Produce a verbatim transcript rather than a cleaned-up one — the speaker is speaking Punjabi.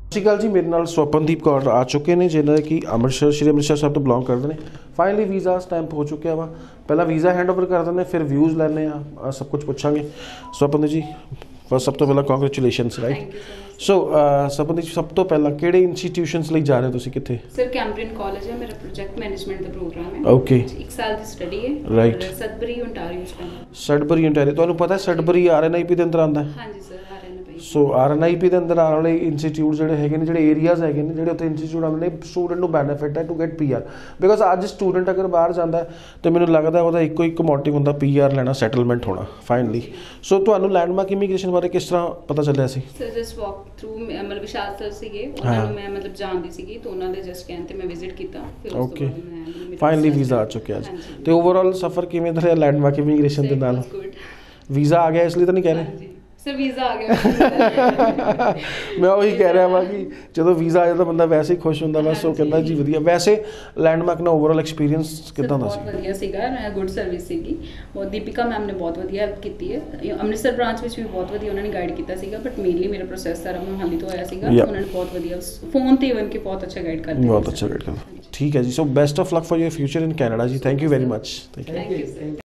ਸਤਿ ਸ਼੍ਰੀ ਅਕਾਲ ਜੀ, ਮੇਰੇ ਨਾਲ ਸਵਪਨਦੀਪ ਕੌਰ ਆ ਚੁੱਕੇ ਨੇ ਜਿਹਨਾਂ ਕਿ ਅੰਮ੍ਰਿਤਸਰ ਸ਼੍ਰੀ ਅੰਮ੍ਰਿਤਸਰ ਸਾਹਿਬ ਤੋਂ ਬਿਲੋਂਗ ਕਰਦੇ ਨੇ। ਫਾਈਨਲੀ ਵੀਜ਼ਾ ਸਟੈਂਪ ਹੋ ਚੁੱਕਿਆ ਵਾ। ਪਹਿਲਾਂ ਵੀਜ਼ਾ ਹੈਂਡ ਓਵਰ ਕਰ ਦਿੰਦੇ, ਫਿਰ ਵਿਊਜ਼ ਲੈਣੇ ਆ, ਸਭ ਕੁਝ ਪੁੱਛਾਂਗੇ। ਸਵਪਨਦੀਪ ਜੀ, ਫਸਟ ਸਭ ਤੋਂ ਪਹਿਲਾਂ ਕੰਗ੍ਰੈਚੁਲੇਸ਼ਨਸ, ਰਾਈਟ। ਸੋ ਸਵਪਨਦੀਪ ਜੀ, ਸਭ ਤੋਂ ਪਹਿਲਾਂ ਕਿਹੜੇ ਇੰਸਟੀਟਿਊਸ਼ਨਸ ਲਈ ਜਾ ਰਹੇ ਹੋ ਤੁਸੀਂ, ਕਿੱਥੇ? ਸਰ ਕੈਂਬਰਿयन ਕਾਲਜ ਹੈ ਮੇਰਾ, ਪ੍ਰੋਜੈਕਟ ਮੈਨੇਜਮੈਂਟ ਦਾ ਪ੍ਰੋਗਰਾਮ ਹੈ। ਓਕੇ, ਇੱਕ ਸਾਲ ਦੀ ਸਟੱਡੀ ਹੈ। ਰਾਈਟ। ਸਡਬਰੀ ਓਨਟਾਰੀਓ ਚ ਪੈਂਦਾ। ਸਡਬਰੀ ਓਨਟਾਰੀਓ, ਤੁਹਾਨੂੰ ਪਤਾ ਸਡਬਰੀ ਆਰ ਐਨ ਆਈ ਪੀ ਦੇ ਅੰਦਰ ਆਉਂਦਾ? ਹਾਂਜੀ sir, R N I P. So R N I P ਦੇ ਅੰਦਰ ਆਉਣ ਵਾਲੇ ਇੰਸਟੀਟਿਊਟ ਜਿਹੜੇ ਹੈਗੇ ਨੇ, ਜਿਹੜੇ ਏਰੀਆਜ਼ ਹੈਗੇ ਨੇ, ਜਿਹੜੇ ਉੱਥੇ ਇੰਸਟੀਟਿਊਟ ਆਉਂਦੇ ਨੇ, ਸਟੂਡੈਂਟ ਨੂੰ ਬੈਨੀਫਿਟ ਹੈ to get P R. Because ਅੱਜ ਸਟੂਡੈਂਟ ਅਗਰ ਬਾਹਰ ਜਾਂਦਾ ਤਾਂ ਮੈਨੂੰ ਲੱਗਦਾ ਉਹਦਾ ਇੱਕੋ ਇੱਕ ਮੋਟਿਵ ਹੁੰਦਾ ਪੀ ਆਰ ਲੈਣਾ, ਸੈਟਲਮੈਂਟ ਹੋਣਾ ਫਾਈਨਲੀ। ਸੋ ਤੁਹਾਨੂੰ ਲੈਂਡਮਾਰਕ ਇਮੀਗ੍ਰੇਸ਼ਨ ਬਾਰੇ ਕਿਸ ਤਰ੍ਹਾਂ ਪਤਾ ਚੱਲਿਆ ਸੀ? ਸਰ ਜਸਟ ਵਾਕ ਥਰੂ, ਮਤਲਬ ਵਿਸ਼ਾਲ ਸਰ ਸੀਗੇ, ਉਹਨਾਂ ਨੂੰ ਮੈਂ ਮਤਲਬ ਜਾਣਦੀ ਸੀਗੀ, ਤਾਂ ਉਹਨਾਂ ਦੇ ਜਸਟ ਕਹਿਣ ਤੇ ਮੈਂ ਵਿਜ਼ਿਟ ਕੀਤਾ, ਫਿਰ ਉਸ ਤੋਂ ਬਾਅਦ ਮੈਂ ਫਾਈਨਲੀ ਵੀਜ਼ਾ ਆ ਚੁੱਕਿਆ ਅੱਜ। ਤੇ ਓਵਰਆਲ ਸਫ਼ਰ ਕਿਵੇਂ ਦਾ ਰਿਹਾ ਲੈਂਡਮਾਰਕ ਇਮੀਗ੍ਰੇਸ਼ਨ ਦੇ ਨਾਲ? ਵੀਜ਼ਾ ਆ ਗਿਆ ਇਸ ਲਈ ਤਾਂ ਨਹੀਂ ਕਹਿ ਰਹੇ ਸਰ? ਵੀਜ਼ਾ ਆ ਗਿਆ। ਮੈਂ ਉਹੀ ਕਹਿ ਰਿਹਾ ਵਾਂ ਕਿ ਜਦੋਂ ਵੀਜ਼ਾ ਆ ਜਾਂਦਾ ਬੰਦਾ ਵੈਸੇ ਹੀ ਖੁਸ਼ ਹੁੰਦਾ, ਬਸ ਉਹ ਕਹਿੰਦਾ ਜੀ ਵਧੀਆ। ਵੈਸੇ ਲੈਂਡਮਾਰਕ ਨਾਲ ਓਵਰਆਲ ਐਕਸਪੀਰੀਅੰਸ ਕਿੱਦਾਂ ਦਾ ਸੀ? ਬਹੁਤ ਵਧੀਆ ਸੀਗਾ, ਗੁੱਡ ਸਰਵਿਸ ਸੀਗੀ। ਉਹ ਦੀਪਿਕਾ ਮੈਮ ਨੇ ਬਹੁਤ ਵਧੀਆ ਹੈਲਪ ਕੀਤੀ ਹੈ। ਅੰਮ੍ਰਿਤਸਰ ਬ੍ਰਾਂਚ ਵਿੱਚ ਵੀ ਬਹੁਤ ਵਧੀਆ ਉਹਨਾਂ ਨੇ ਗਾਈਡ ਕੀਤਾ ਸੀਗਾ, ਬਟ ਮੇਨਲੀ ਮੇਰਾ ਪ੍ਰੋਸੈਸ ਸਾਰਾ ਮੋਹਾਲੀ ਤੋਂ ਆਇਆ ਸੀਗਾ। ਉਹਨਾਂ ਨੇ ਬਹੁਤ ਵਧੀਆ ਫੋਨ ਤੇ ਇਵਨ ਕਿ ਬਹੁਤ ਅੱਛਾ ਗਾਈਡ ਕਰਦੇ, ਬਹੁਤ ਅੱਛਾ ਗਾਈਡ ਕਰਦੇ। ਠੀਕ ਹੈ ਜੀ, so best of luck for your future in Canada ji. Thank you very much. Thank you.